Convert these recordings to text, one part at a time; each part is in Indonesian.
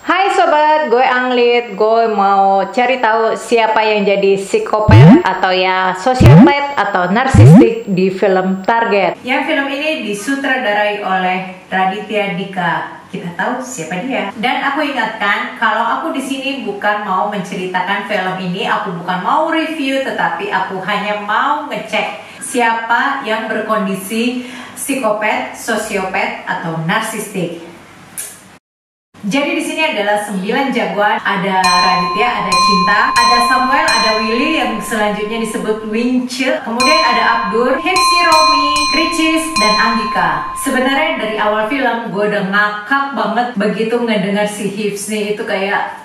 Hai sobat, gue Anglit. Gue mau cari tahu siapa yang jadi psikopat atau ya sosiopat atau narsistik di film Target. Yang film ini disutradarai oleh Raditya Dika. Kita tahu siapa dia. Dan aku ingatkan kalau aku di sini bukan mau menceritakan film ini, aku bukan mau review, tetapi aku hanya mau ngecek siapa yang berkondisi psikopat, sosiopat atau narsistik. Jadi di sini adalah 9 jagoan, ada Raditya, ada Cinta, ada Samuel, ada Willy yang selanjutnya disebut Wince, kemudian ada Abdur, Hepsi, Romi, Ricis, dan Anggika. Sebenarnya dari awal film gue udah ngakak banget begitu ngedengar si Hepsi itu kayaknya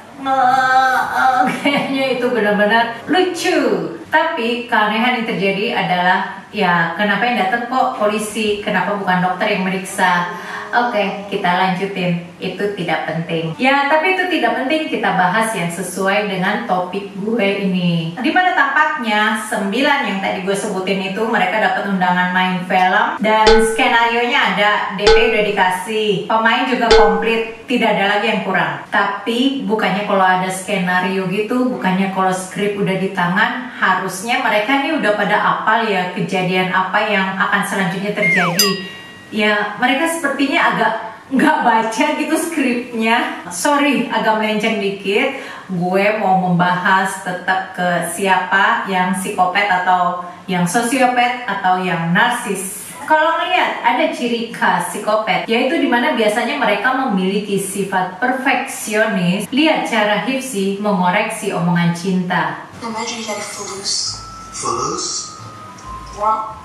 itu benar-benar lucu. Tapi keanehan yang terjadi adalah ya kenapa yang datang kok polisi, kenapa bukan dokter yang meriksa. Oke, kita lanjutin. Itu tidak penting. Ya, tapi itu tidak penting, kita bahas yang sesuai dengan topik gue ini. Dimana tampaknya 9 yang tadi gue sebutin itu mereka dapat undangan main film dan skenario-nya ada, DP udah dikasih, pemain juga komplit, tidak ada lagi yang kurang. Tapi bukannya kalau ada skenario gitu, bukannya kalau skrip udah di tangan, harusnya mereka nih udah pada apal ya kejadian apa yang akan selanjutnya terjadi. Ya, mereka sepertinya agak nggak baca gitu skripnya. Sorry, agak melenceng dikit. Gue mau membahas tetap ke siapa yang psikopat atau yang sosiopat atau yang narsis. Kalau ngeliat ada ciri khas psikopat, yaitu dimana biasanya mereka memiliki sifat perfeksionis. Lihat cara Hepsi mengoreksi omongan Cinta. Namanya jadi fulus. Fulus? What?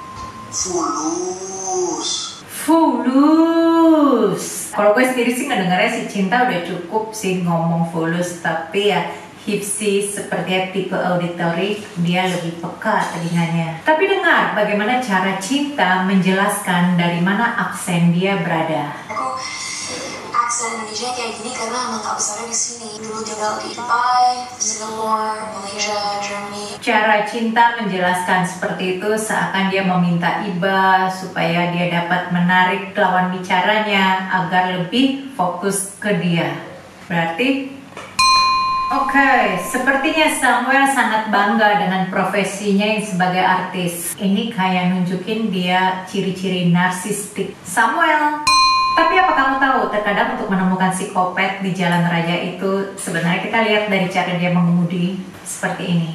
Fulus. Kalau gue sendiri sih ngedengarnya si Cinta udah cukup sih ngomong fulus, tapi ya Hepsi sepertinya tipe auditory, dia lebih peka telinganya. Tapi dengar bagaimana cara Cinta menjelaskan dari mana aksen dia berada. Aku aksen Indonesia kayak gini karena emang gak besarnya di sini. Dulu tinggal di Dubai, Singapura, Malaysia, Germany. Cara Cinta menjelaskan seperti itu seakan dia meminta iba supaya dia dapat menarik lawan bicaranya agar lebih fokus ke dia. Berarti Oke, sepertinya Samuel sangat bangga dengan profesinya yang sebagai artis. Ini kayak nunjukin dia ciri-ciri narsistik. Samuel, tapi apa kamu tahu terkadang untuk menemukan psikopat di jalan raya itu sebenarnya kita lihat dari cara dia mengemudi seperti ini.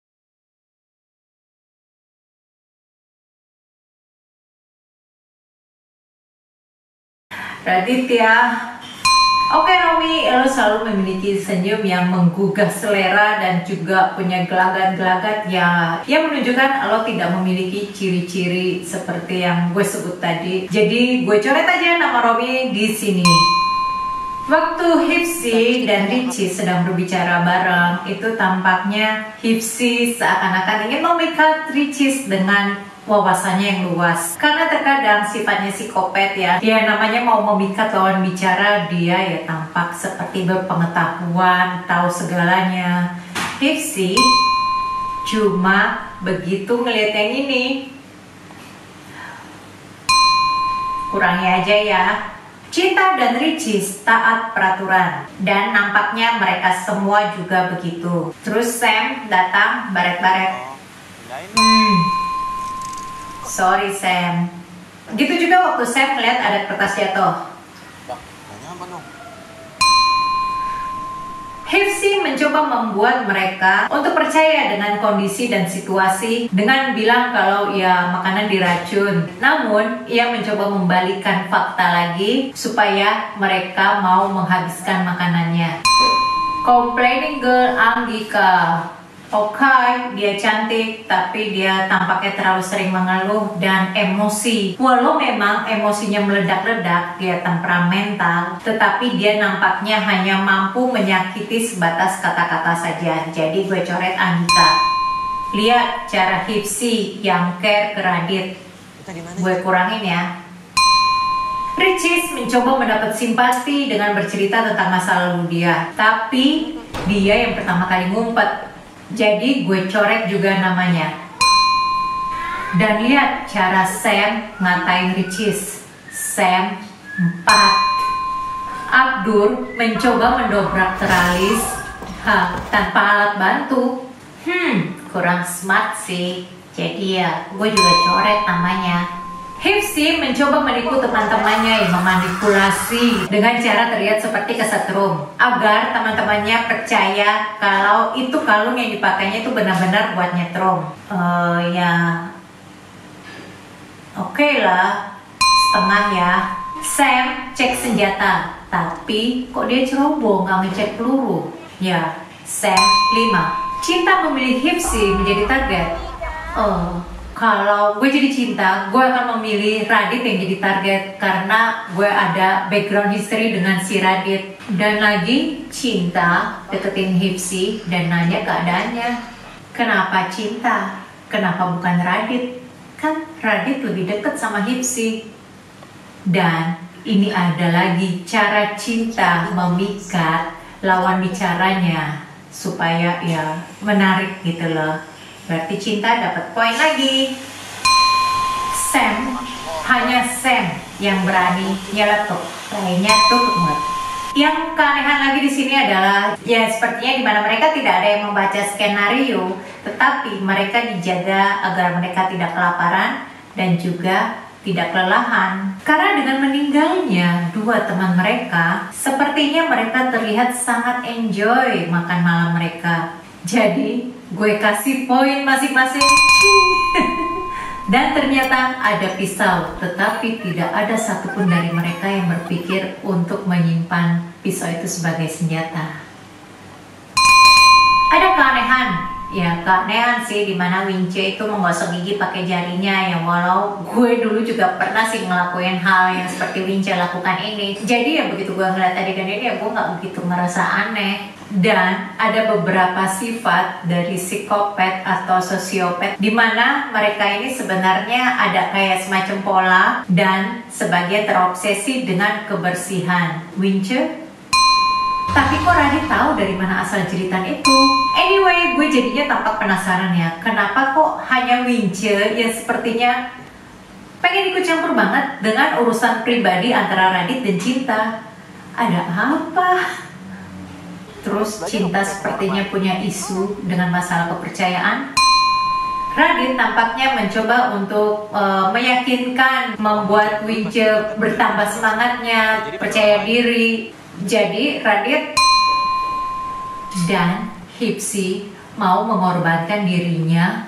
Raditya. Oke Romi, lo selalu memiliki senyum yang menggugah selera dan juga punya gelagat-gelagat yang menunjukkan lo tidak memiliki ciri-ciri seperti yang gue sebut tadi. Jadi gue coret aja nama Romi di sini. Waktu Hepsi dan Ricis sedang berbicara bareng, itu tampaknya Hepsi seakan-akan ingin memikat Ricis dengan wawasannya yang luas. Karena terkadang sifatnya psikopat ya, dia namanya mau memikat lawan bicara, dia ya tampak seperti berpengetahuan, tahu segalanya. Hepsi cuma begitu ngeliat yang ini, kurangi aja ya. Cinta dan Ricis taat peraturan dan nampaknya mereka semua juga begitu. Terus Sam datang baret-baret. Sorry Sam. Gitu juga waktu Sam melihat ada kertas jatuh. Hepsi mencoba membuat mereka untuk percaya dengan kondisi dan situasi dengan bilang kalau ya makanan diracun. Namun ia mencoba membalikkan fakta lagi supaya mereka mau menghabiskan makanannya. Complaining girl Anggika. Oke, dia cantik, tapi dia tampaknya terlalu sering mengeluh dan emosi. Walau memang emosinya meledak-ledak, dia temperamental, tetapi dia nampaknya hanya mampu menyakiti sebatas kata-kata saja. Jadi gue coret Anggika. Lihat cara Hepsi yang care ke Radit. Gue kurangin ya. Ricis mencoba mendapat simpati dengan bercerita tentang masa lalu dia, tapi dia yang pertama kali ngumpet. Jadi gue coret juga namanya. Dan lihat cara Sam ngatain Ricis. Sam 4. Abdur mencoba mendobrak teralis tanpa alat bantu. Kurang smart sih. Jadi ya, gue juga coret namanya. Hifzi mencoba menipu teman-temannya yang memanipulasi dengan cara terlihat seperti kesetrum agar teman-temannya percaya kalau itu kalung yang dipakainya itu benar-benar buat nyetrum. Ya, oke lah, setengah ya. Sam cek senjata, tapi kok dia ceroboh nggak ngecek peluru? Ya, Sam 5. Cinta memilih Hifzi menjadi target. Kalau gue jadi Cinta, gue akan memilih Radit yang jadi target karena gue ada background history dengan si Radit. Dan lagi Cinta deketin Hifzi dan nanya keadaannya. Kenapa Cinta? Kenapa bukan Radit? Kan Radit lebih deket sama Hifzi. Dan ini ada lagi cara Cinta memikat lawan bicaranya supaya ya menarik gitu loh. Berarti Cinta dapat poin lagi. Hanya Sam yang berani nyeletuk, lainnya tutup mulut. Yang keanehan lagi di sini adalah ya sepertinya di mana mereka tidak ada yang membaca skenario, tetapi mereka dijaga agar mereka tidak kelaparan dan juga tidak kelelahan. Karena dengan meninggalnya dua teman mereka, sepertinya mereka terlihat sangat enjoy makan malam mereka. Jadi gue kasih poin masing-masing. Dan ternyata ada pisau, tetapi tidak ada satupun dari mereka yang berpikir untuk menyimpan pisau itu sebagai senjata. Ada keanehan, ya keanehan sih, dimana Wince itu menggosok gigi pakai jarinya. Ya walau gue dulu juga pernah sih ngelakuin hal yang seperti Wince lakukan ini. Jadi ya begitu gue ngeliat adegan ini ya gue nggak begitu merasa aneh. Dan ada beberapa sifat dari psikopat atau sosiopat di mana mereka ini sebenarnya ada kayak semacam pola dan sebagian terobsesi dengan kebersihan. Wince? Tapi kok Radit tahu dari mana asal jeritan itu? Anyway, gue jadinya tampak penasaran ya, kenapa kok hanya Wince yang sepertinya pengen ikut campur banget dengan urusan pribadi antara Radit dan Cinta. Ada apa? Terus Cinta sepertinya punya isu dengan masalah kepercayaan. Radit tampaknya mencoba untuk meyakinkan, membuat Wince bertambah semangatnya, percaya diri. Jadi Radit dan Hifzi mau mengorbankan dirinya.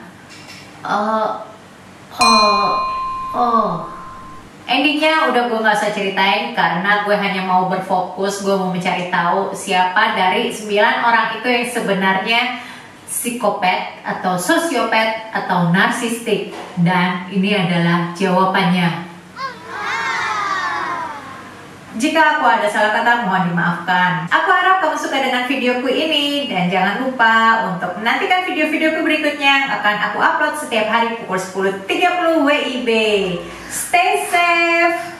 Endingnya udah gue gak usah ceritain karena gue hanya mau berfokus, gue mau mencari tahu siapa dari 9 orang itu yang sebenarnya psikopat atau sosiopat atau narsistik. Dan ini adalah jawabannya. Jika aku ada salah kata mohon dimaafkan. Aku harap kamu suka dengan videoku ini dan jangan lupa untuk menantikan video-videoku berikutnya yang akan aku upload setiap hari pukul 10.30 WIB. Stay safe.